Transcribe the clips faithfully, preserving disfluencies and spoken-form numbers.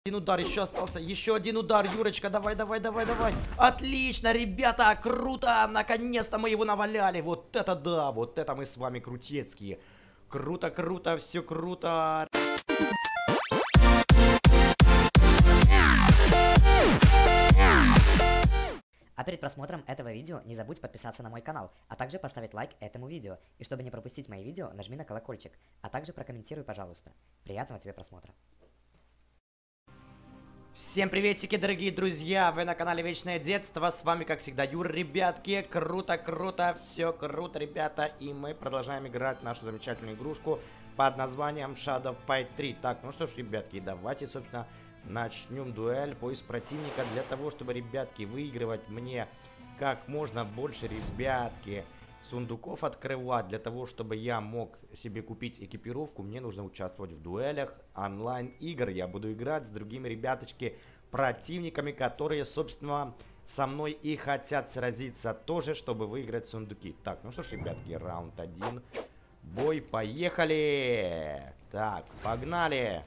Один удар еще остался, еще один удар, Юрочка, давай, давай, давай, давай. Отлично, ребята, круто, наконец-то мы его наваляли. Вот это да, вот это мы с вами крутецкие. Круто, круто, все круто. А перед просмотром этого видео не забудь подписаться на мой канал, а также поставить лайк этому видео. И чтобы не пропустить мои видео, нажми на колокольчик, а также прокомментируй, пожалуйста. Приятного тебе просмотра. Всем приветики, дорогие друзья, вы на канале Вечное Детство, с вами как всегда Юр, ребятки, круто, круто, все круто, ребята, и мы продолжаем играть в нашу замечательную игрушку под названием Shadow Fight три. Так, ну что ж, ребятки, давайте, собственно, начнем дуэль, поиск противника для того, чтобы, ребятки, выигрывать мне как можно больше, ребятки, сундуков открывать. Для того, чтобы я мог себе купить экипировку, мне нужно участвовать в дуэлях онлайн-игр. Я буду играть с другими ребяточки, противниками, которые, собственно, со мной и хотят сразиться тоже, чтобы выиграть сундуки. Так, ну что ж, ребятки, раунд один. Бой, поехали! Так, погнали!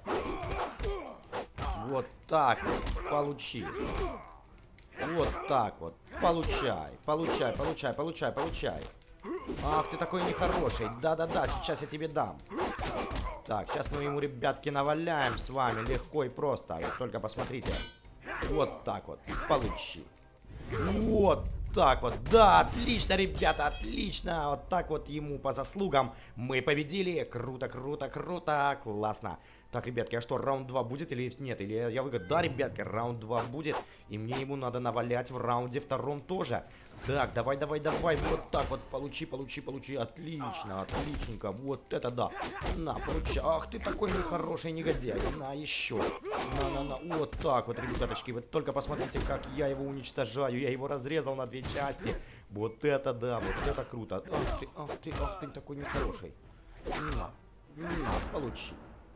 Вот так вот, получи. Вот так вот, получай, получай, получай, получай, получай. Ах, ты такой нехороший. Да-да-да, сейчас я тебе дам. Так, сейчас мы ему, ребятки, наваляем с вами легко и просто. Вот только посмотрите. Вот так вот, получи. Вот так вот. Да, отлично, ребята, отлично. Вот так вот ему по заслугам мы победили. Круто, круто, круто. Классно. Так, ребятки, а что, раунд два будет или нет? Или я выиграю? Да, ребятки, раунд два будет. И мне ему надо навалять в раунде втором тоже. Так, давай, давай, давай. Вот так вот, получи, получи, получи. Отлично, отличненько. Вот это да. На, получи. Ах, ты такой нехороший негодяй. На, еще. На, на, на. Вот так вот, ребяточки. Вы только посмотрите, как я его уничтожаю. Я его разрезал на две части. Вот это да, вот это круто. Ах ты, ах ты, ах ты такой нехороший. На, на, получи.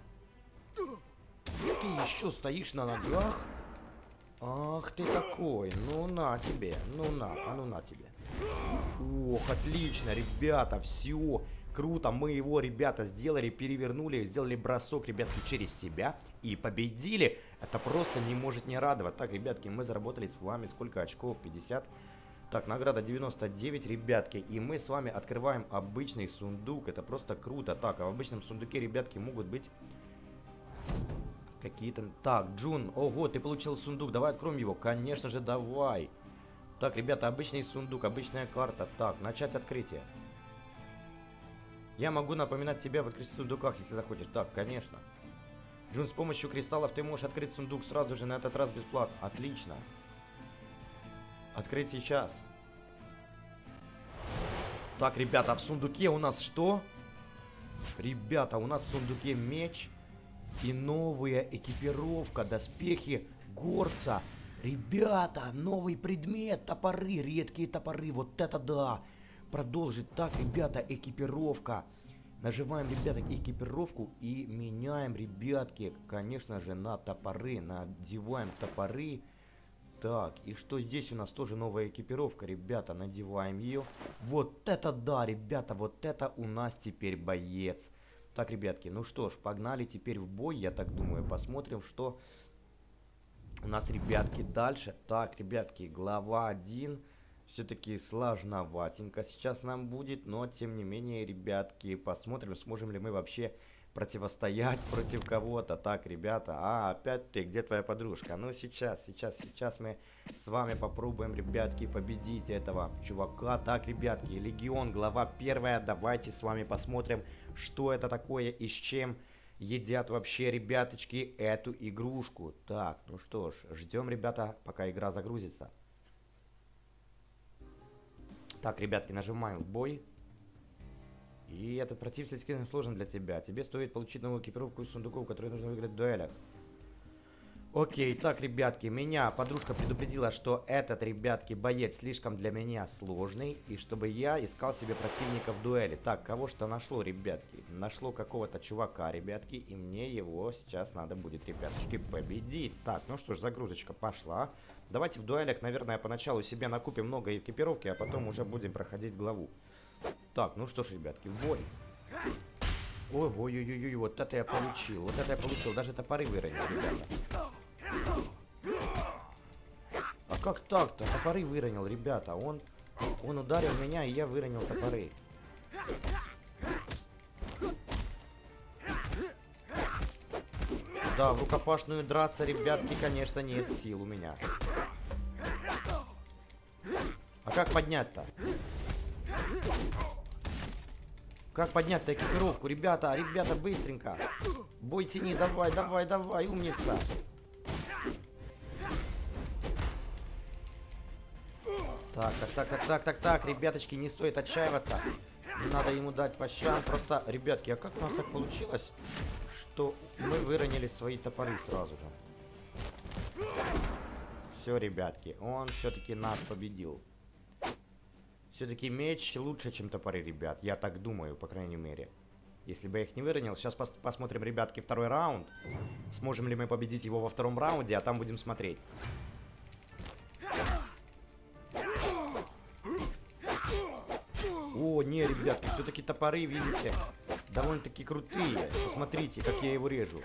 Ты еще стоишь на ногах? Ах ты такой, ну на тебе, ну на, а ну на тебе. Ох, отлично, ребята, все, круто, мы его, ребята, сделали, перевернули, сделали бросок, ребятки, через себя и победили. Это просто не может не радовать. Так, ребятки, мы заработали с вами сколько очков? пятьдесят. Так, награда девяносто девять, ребятки, и мы с вами открываем обычный сундук, это просто круто. Так, а в обычном сундуке, ребятки, могут быть... Какие-то... Так, Джун, ого, ты получил сундук, давай откроем его. Конечно же, давай. Так, ребята, обычный сундук, обычная карта. Так, начать открытие. Я могу напоминать тебе об открытии сундуках, если захочешь. Так, конечно. Джун, с помощью кристаллов ты можешь открыть сундук сразу же, на этот раз бесплатно. Отлично. Открыть сейчас. Так, ребята, в сундуке у нас что? Ребята, у нас в сундуке меч... И новая экипировка, доспехи горца. Ребята, новый предмет, топоры, редкие топоры. Вот это да. Продолжить. Так, ребята, экипировка. Нажимаем, ребята, экипировку и меняем, ребятки, конечно же, на топоры. Надеваем топоры. Так, и что здесь у нас тоже новая экипировка, ребята, надеваем ее. Вот это да, ребята, вот это у нас теперь боец. Так, ребятки, ну что ж, погнали теперь в бой, я так думаю. Посмотрим, что у нас, ребятки, дальше. Так, ребятки, глава один. Все-таки сложноватенько сейчас нам будет, но, тем не менее, ребятки, посмотрим, сможем ли мы вообще противостоять против кого-то. Так, ребята, а, опять ты, где твоя подружка? Ну, сейчас, сейчас, сейчас мы с вами попробуем, ребятки, победить этого чувака. Так, ребятки, Легион, глава первая. Давайте с вами посмотрим, что это такое и с чем едят вообще, ребяточки, эту игрушку. Так, ну что ж, ждем, ребята, пока игра загрузится. Так, ребятки, нажимаем в бой. И этот противник слишком сложен для тебя. Тебе стоит получить новую экипировку из сундуков, которые нужно выиграть в дуэлях. Окей, так, ребятки, меня подружка предупредила, что этот, ребятки, боец слишком для меня сложный. И чтобы я искал себе противника в дуэли. Так, кого что нашло, ребятки? Нашло какого-то чувака, ребятки. И мне его сейчас надо будет, ребяточки, победить. Так, ну что ж, загрузочка пошла. Давайте в дуэлях, наверное, поначалу себе накупим много экипировки, а потом уже будем проходить главу. Так, ну что ж, ребятки, в бой. Ой-ой-ой-ой, вот это я получил, вот это я получил, даже топоры выронил, ребята. как так-то? Топоры выронил, ребята. Он, он ударил меня, и я выронил топоры. Да, в рукопашную драться, ребятки, конечно, нет сил у меня. А как поднять-то? Как поднять-то экипировку? Ребята, ребята, быстренько. Бой тени, давай, давай, давай, умница. Так, так, так, так, так, так, так, ребяточки, не стоит отчаиваться. Надо ему дать по щам. Просто, ребятки, а как у нас так получилось, что мы выронили свои топоры сразу же? Все, ребятки, он все-таки нас победил. Все-таки меч лучше, чем топоры, ребят. Я так думаю, по крайней мере. Если бы я их не выронил. Сейчас пос посмотрим, ребятки, второй раунд. Сможем ли мы победить его во втором раунде, а там будем смотреть. О, не, ребятки, все-таки топоры, видите, довольно-таки крутые. Посмотрите, как я его режу.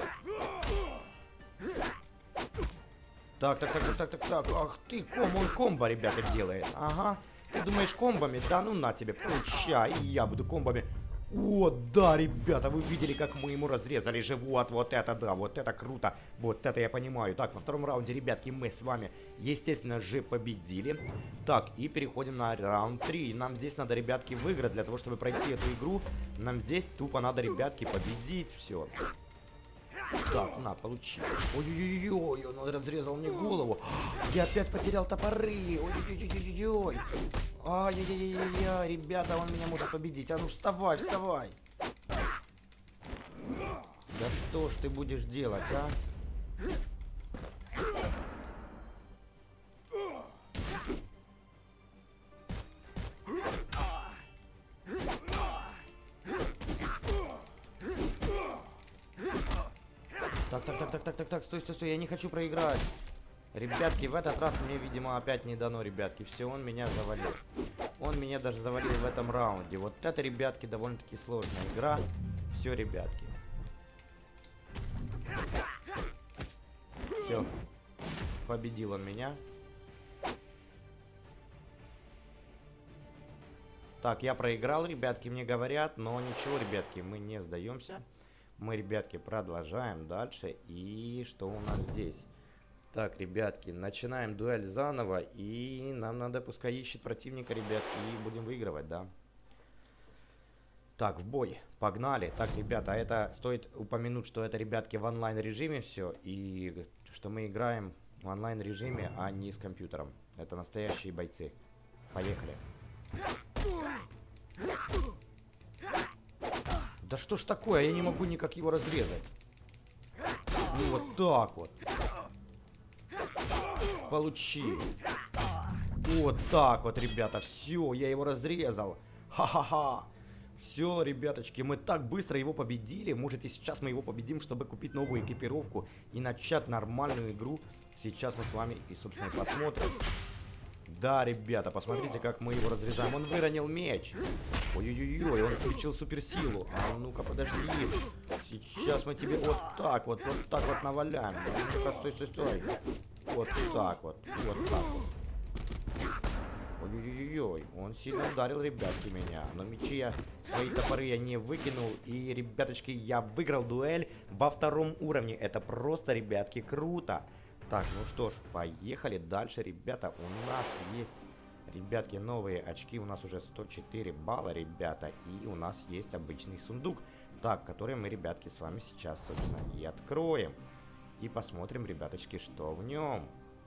Так, так, так, так, так, так, так. Ах ты, ком, он комбо, ребята, делает. Ага. Ты думаешь комбами? Да ну на тебе, получай, и я буду комбами. О, да, ребята, вы видели, как мы ему разрезали живот. Вот это да, вот это круто. Вот это я понимаю. Так, во втором раунде, ребятки, мы с вами, естественно же, победили. Так, и переходим на раунд три. Нам здесь надо, ребятки, выиграть. Для того, чтобы пройти эту игру, нам здесь тупо надо, ребятки, победить все. Так, на, получи. Ой-ой-ой, он разрезал мне голову. Я опять потерял топоры. Ой-ой-ой-ой-ой. Ай-яй-яй-яй, ребята, он меня может победить. А ну вставай, вставай. Да что ж ты будешь делать, а? Так, так, так, так, так, так, так, стой, стой, стой, я не хочу проиграть. Ребятки, в этот раз мне, видимо, опять не дано, ребятки. Все, он меня завалил. Он меня даже завалил в этом раунде. Вот это, ребятки, довольно-таки сложная игра. Все, ребятки. Все. Победил он меня. Так, я проиграл, ребятки, мне говорят. Но ничего, ребятки, мы не сдаемся. Мы, ребятки, продолжаем дальше. И что у нас здесь? Так, ребятки, начинаем дуэль заново. И нам надо, пускай ищет противника, ребятки. И будем выигрывать, да. Так, в бой. Погнали. Так, ребята, это стоит упомянуть, что это, ребятки, в онлайн-режиме все. И что мы играем в онлайн-режиме, а не с компьютером. Это настоящие бойцы. Поехали. Да что ж такое? Я не могу никак его разрезать. Ну вот так вот. Получи. Вот так вот, ребята. Все, я его разрезал. Ха-ха-ха. Все, ребяточки, мы так быстро его победили. Может, и сейчас мы его победим, чтобы купить новую экипировку и начать нормальную игру. Сейчас мы с вами и, собственно, посмотрим. Да, ребята, посмотрите, как мы его разрезаем. Он выронил меч. Ой-ой-ой, он включил суперсилу. А ну-ка, подожди. Сейчас мы тебе вот так вот, вот так вот наваляем. Ну-ка, стой, стой, стой. Вот так вот, вот так вот. Ой-ой-ой, он сильно ударил, ребятки, меня. Но мечи я, свои топоры я не выкинул. И, ребяточки, я выиграл дуэль во втором уровне. Это просто, ребятки, круто. Так, ну что ж, поехали дальше, ребята. У нас есть, ребятки, новые очки. У нас уже сто четыре балла, ребята. И у нас есть обычный сундук. Так, который мы, ребятки, с вами сейчас, собственно, и откроем. И посмотрим, ребяточки, что в нем.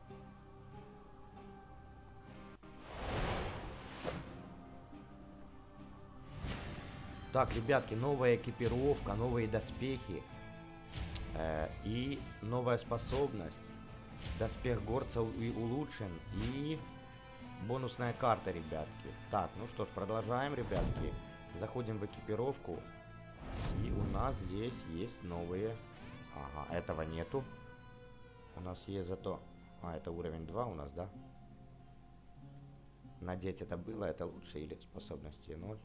Так, ребятки, новая экипировка, новые доспехи. Э, и новая способность. Доспех горца и улучшен. И бонусная карта, ребятки. Так, ну что ж, продолжаем, ребятки. Заходим в экипировку. И у нас здесь есть новые. Ага, этого нету. У нас есть зато... А, это уровень два у нас, да? Надеть это было, это лучше. Или способности ноль.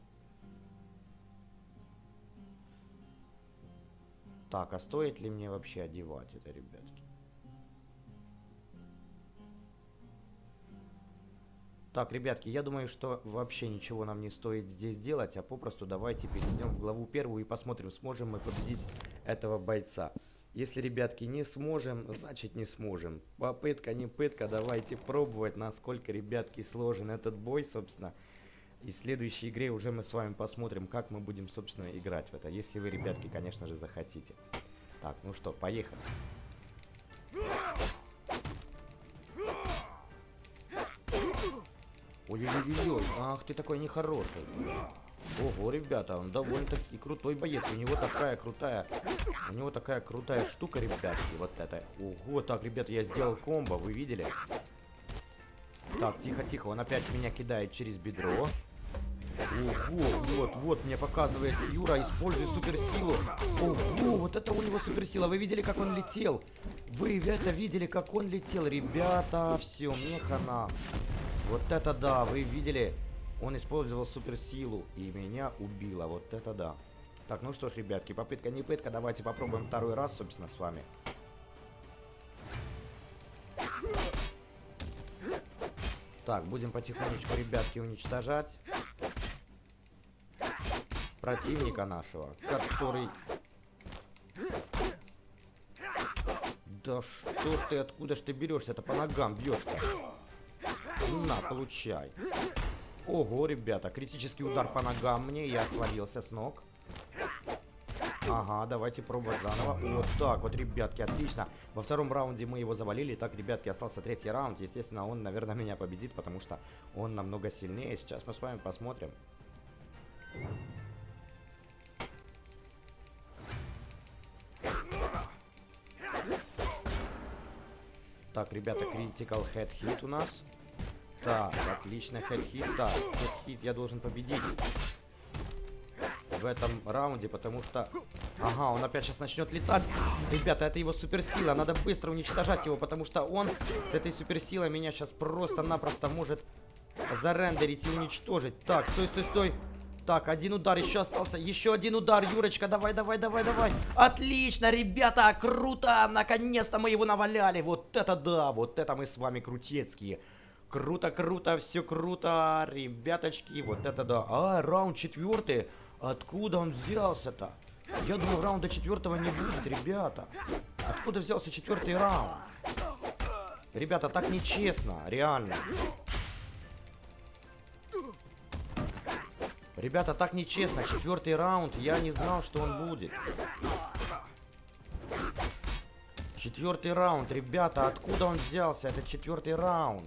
Так, а стоит ли мне вообще одевать это, ребятки? Так, ребятки, я думаю, что вообще ничего нам не стоит здесь делать, а попросту давайте перейдем в главу первую и посмотрим, сможем мы победить этого бойца. Если, ребятки, не сможем, значит не сможем. Попытка не пытка, давайте пробовать, насколько, ребятки, сложен этот бой, собственно. И в следующей игре уже мы с вами посмотрим, как мы будем, собственно, играть в это. Если вы, ребятки, конечно же, захотите. Так, ну что, поехали. Ой-ой-ой-ой, ах ты такой нехороший. Ого, ребята, он довольно-таки крутой боец. У него такая крутая, у него такая крутая штука, ребятки, вот это. Ого, так, ребята, я сделал комбо, вы видели? Так, тихо-тихо, он опять меня кидает через бедро. Ого, вот, вот, мне показывает Юра, используй суперсилу. Ого, вот это у него суперсила. Вы видели, как он летел? Вы это видели, как он летел, ребята? Все, мне хана. Вот это да, вы видели? Он использовал суперсилу и меня убило. Вот это да. Так, ну что ж, ребятки, попытка не пытка. Давайте попробуем второй раз, собственно, с вами. Так, будем потихонечку, ребятки, уничтожать противника нашего, который... Да что ж ты, откуда ж ты берешься? Это по ногам бьешь-то. На, получай. Ого, ребята, критический удар по ногам мне, я свалился с ног. Ага, давайте пробовать заново. Вот так вот, ребятки, отлично. Во втором раунде мы его завалили. Так, ребятки, остался третий раунд. Естественно, он, наверное, меня победит, потому что он намного сильнее. Сейчас мы с вами посмотрим. Так, ребята, critical head hit у нас. Так, отлично, head hit. Так, head hit я должен победить в этом раунде, потому что... Ага, он опять сейчас начнет летать. Ребята, это его суперсила. Надо быстро уничтожать его, потому что он с этой суперсилой меня сейчас просто-напросто может зарендерить и уничтожить. Так, стой, стой, стой. Так, один удар еще остался. Еще один удар, Юрочка. Давай, давай, давай, давай. Отлично, ребята, круто. Наконец-то мы его наваляли. Вот это да, вот это мы с вами крутецкие. Круто, круто, все круто, ребяточки. Вот это да. А, раунд четвертый. Откуда он взялся-то? Я думаю, раунда четвертого не будет, ребята. Откуда взялся четвертый раунд? Ребята, так нечестно, реально. Ребята, так нечестно. Четвертый раунд, я не знал, что он будет. Четвертый раунд, ребята, откуда он взялся? Это четвертый раунд.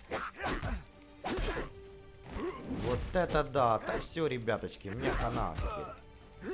Вот это да. Так все, ребяточки, мне хана теперь.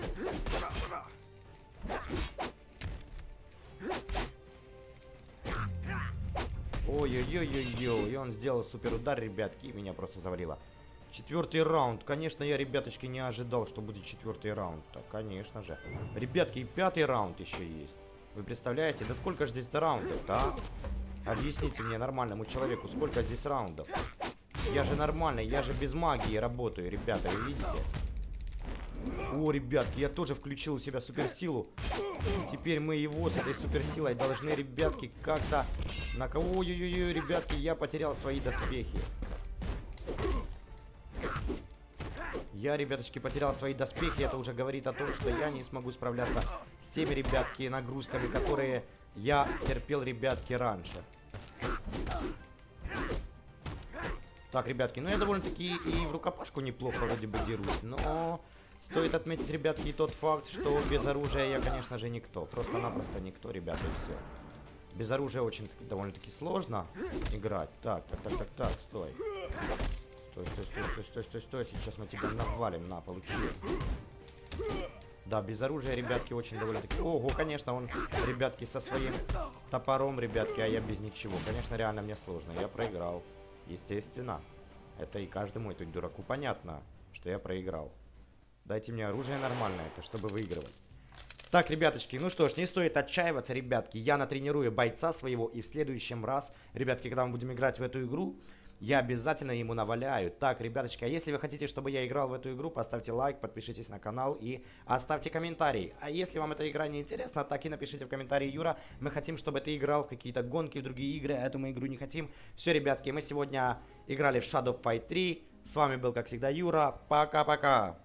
Ой-ой-ой-ой-ой. И он сделал супер удар, ребятки, и меня просто завалило. Четвертый раунд. Конечно, я, ребяточки, не ожидал, что будет четвертый раунд. Так, конечно же. Ребятки, и пятый раунд еще есть. Вы представляете? Да сколько же здесь раундов, да? Объясните мне, нормальному человеку, сколько здесь раундов? Я же нормальный, я же без магии работаю, ребята, вы видите? О, ребятки, я тоже включил у себя суперсилу. Теперь мы его с этой суперсилой должны, ребятки, как-то... На кого? Ой-ой-ой, ребятки, я потерял свои доспехи. Я, ребяточки, потерял свои доспехи. Это уже говорит о том, что я не смогу справляться с теми, ребятки, нагрузками, которые я терпел, ребятки, раньше. Так, ребятки, ну я довольно-таки и в рукопашку неплохо вроде бы дерусь. Но стоит отметить, ребятки, и тот факт, что без оружия я, конечно же, никто. Просто-напросто никто, ребята, и все. Без оружия очень довольно-таки сложно играть. Так, так, так, так, так, стой. Стой, стой, стой, стой, стой, стой, стой. Сейчас мы тебя навалим. На, получи. Да, без оружия, ребятки, очень довольно-таки... Ого, конечно, он, ребятки, со своим топором, ребятки, а я без ничего. Конечно, реально мне сложно. Я проиграл. Естественно. Это и каждому, и тут дураку понятно, что я проиграл. Дайте мне оружие нормальное, это чтобы выигрывать. Так, ребяточки, ну что ж, не стоит отчаиваться, ребятки. Я натренирую бойца своего, и в следующем раз, ребятки, когда мы будем играть в эту игру, я обязательно ему наваляю. Так, ребяточки, а если вы хотите, чтобы я играл в эту игру, поставьте лайк, подпишитесь на канал и оставьте комментарий. А если вам эта игра не интересна, так и напишите в комментарии: Юра, мы хотим, чтобы ты играл в какие-то гонки, в другие игры, а эту мы игру не хотим. Все, ребятки, мы сегодня играли в Shadow Fight три. С вами был, как всегда, Юра. Пока-пока.